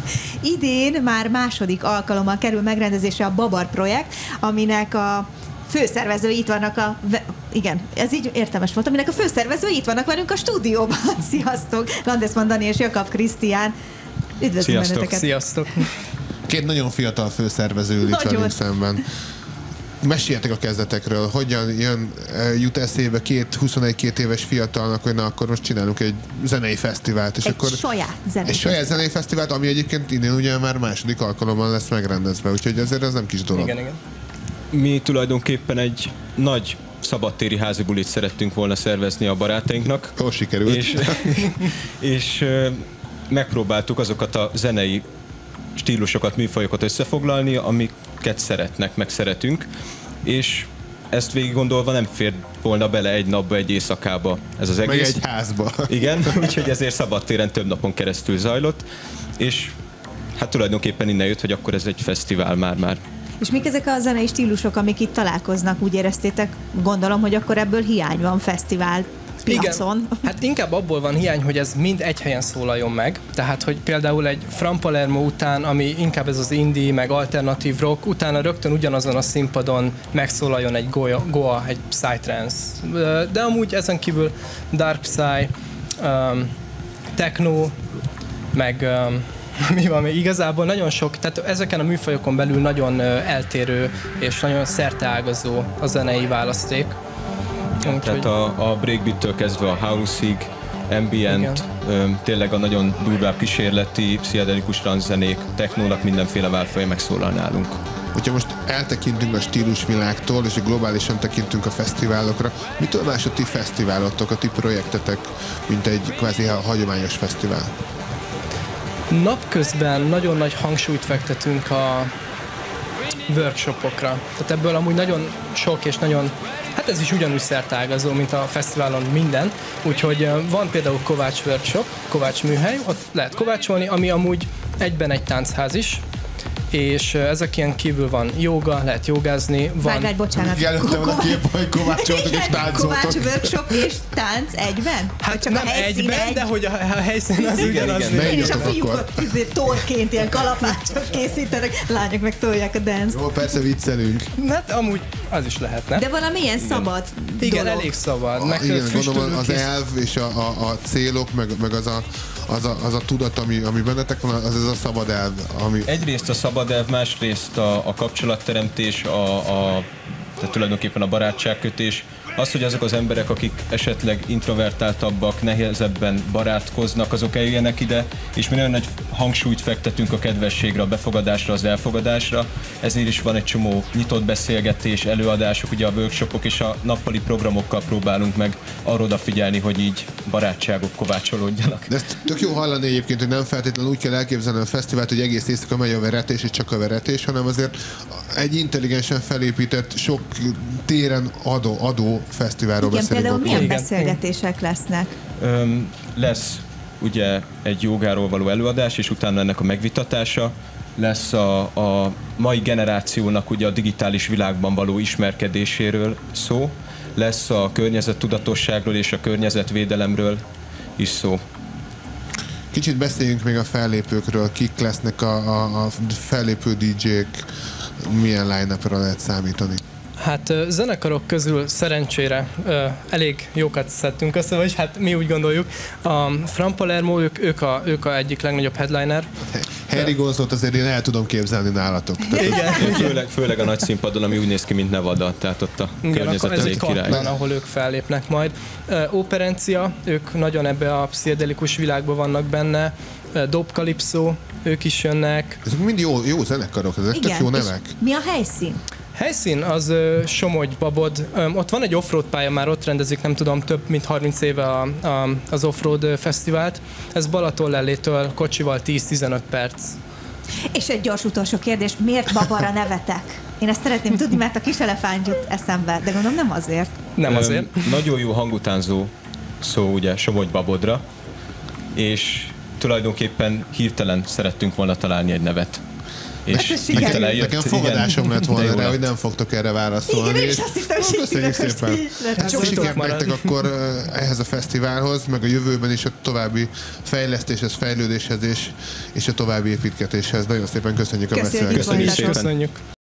Idén már második alkalommal kerül megrendezésre a Babar projekt, aminek a főszervezői itt vannak igen, ez így értelmes volt, aminek a főszervezői itt vannak velünk a stúdióban. Sziasztok! Landesman Dani és Jakab Krisztián. Üdvözlöm benneteket! Sziasztok! Két nagyon fiatal főszervező itt velünk szemben. Meséljetek a kezdetekről, hogyan jut eszébe 21-22 éves fiatalnak, hogy na, akkor most csinálunk egy zenei fesztivált. És akkor saját zenei fesztivált, ami egyébként innen ugye már második alkalommal lesz megrendezve, úgyhogy azért ez nem kis dolog. Igen. Mi tulajdonképpen egy nagy szabadtéri házi bulit szerettünk volna szervezni a barátainknak. Jól sikerült. És megpróbáltuk azokat a zenei stílusokat, műfajokat összefoglalni, amiket szeretnek, meg szeretünk, és ezt végig gondolva nem fér volna bele egy napba, egy éjszakába ez az egész. Meg egy házba. Igen, úgyhogy ezért szabadtéren több napon keresztül zajlott, és hát tulajdonképpen innen jött, hogy akkor ez egy fesztivál már. És mik ezek a zenei stílusok, amik itt találkoznak? Úgy éreztétek, gondolom, hogy akkor ebből hiány van fesztivál piacon. Igen. Hát inkább abból van hiány, hogy ez mind egy helyen szólaljon meg. Tehát, hogy például egy From Palermo után, ami inkább ez az indie, meg alternatív rock, utána rögtön ugyanazon a színpadon megszólaljon egy Goa, egy Psytrance. De amúgy ezen kívül Dark Psy, Techno, meg mi van még? Igazából nagyon sok, tehát ezeken a műfajokon belül nagyon eltérő és nagyon szerteágazó a zenei választék. Tehát a breakbeat-től kezdve a house-ig, ambient, tényleg a nagyon durvább kísérleti, pszichedelikus transzzenék, technónak mindenféle válfaja megszólal nálunk. Hogyha most eltekintünk a stílusvilágtól, és globálisan tekintünk a fesztiválokra, mitől más a ti fesztiválotok, a ti projektetek, mint egy kvázi hagyományos fesztivál? Napközben nagyon nagy hangsúlyt fektetünk a workshopokra. Tehát ebből amúgy nagyon sok és nagyon, hát ez is ugyanúgy szertágazó, mint a fesztiválon minden. Úgyhogy van például kovács workshop, kovács műhely, ott lehet kovácsolni, ami amúgy egyben egy táncház is, és ezek ilyen kívül van jóga, lehet jogázni. Várj, bocsánat. Jelöltem a kép, hogy kovácsoltok és táncoltok. Kovács workshop és tánc egyben? Hát csak nem a egyben, egy... de hogy a helyszín az ugyanaz. Én is a fiúkat torként ilyen kalapácsot készítenek, lányok meg tolják a dance-t. Jó, persze viccelünk. Hát amúgy az is lehetne. De valamilyen szabad Igen, dolog. elég szabad. Igen, gondolom az elv és a célok, meg az a tudat, ami bennetek van, az ez a szabad elv. Ami... Egyrészt a szabad elv, másrészt a kapcsolatteremtés, tehát tulajdonképpen a barátságkötés, az, hogy azok az emberek, akik esetleg introvertáltabbak, nehezebben barátkoznak, azok eljöjjenek ide, és mi nagyon nagy hangsúlyt fektetünk a kedvességre, a befogadásra, az elfogadásra. Ezért is van egy csomó nyitott beszélgetés, előadások, ugye a workshopok és a nappali programokkal próbálunk meg arra odafigyelni, hogy így barátságok kovácsolódjanak. De ezt tök jó hallani egyébként, hogy nem feltétlenül úgy kell elképzelni a fesztivált, hogy egész éjszaka megy a veretés és csak a veretés, hanem azért egy intelligensen felépített, sok téren adó fesztiválról igen, beszélünk. Például milyen beszélgetések lesznek? Lesz ugye egy jogáról való előadás, és utána ennek a megvitatása. Lesz a mai generációnak ugye a digitális világban való ismerkedéséről szó. Lesz a környezettudatosságról és a környezetvédelemről is szó. Kicsit beszéljünk még a fellépőkről, kik lesznek a fellépő DJ-k, milyen line-upra lehet számítani? Hát zenekarok közül szerencsére elég jókat szedtünk össze, vagy hát mi úgy gondoljuk. A From Palermo, ők a egyik legnagyobb headliner. Harry Gonzolot azért én el tudom képzelni nálatok. Igen. Főleg a nagy színpadon, ami úgy néz ki, mint Nevada, tehát ott a környezet elég király. Kaplan, ahol ők fellépnek majd. Operencia, ők nagyon ebbe a pszichedelikus világba vannak benne. Dope Calypso, ők is jönnek. Ezek mind jó zenekarok, ezek tök jó nevek. Mi a helyszín? Helyszín az Somogy-Babod. Ott van egy offroad pálya, már ott rendezik, nem tudom, több mint 30 éve az offroad fesztivált. Ez Balatonlellétől kocsival 10-15 perc. És egy gyors utolsó kérdés, miért Babara nevetek? Én ezt szeretném tudni, mert a kis elefánt jut eszembe, de gondolom nem azért. Nem azért. Nagyon jó hangutánzó szó ugye Somogy-Babodra, és tulajdonképpen hirtelen szerettünk volna találni egy nevet. és igen. hirtelen jött. Nekem fogadásom lett volna De jó rá, lett. hogy nem fogtok erre válaszolni. Igen, én is azt hittem, hogy Köszönjük most szépen. így lett. Sok sikert nektek akkor ehhez a fesztiválhoz, meg a jövőben is a további fejlesztéshez, fejlődéshez és a további építkezéshez. Nagyon szépen köszönjük a Köszönjük, beszélgetést. Köszönjük voltatok. szépen. Köszönjük.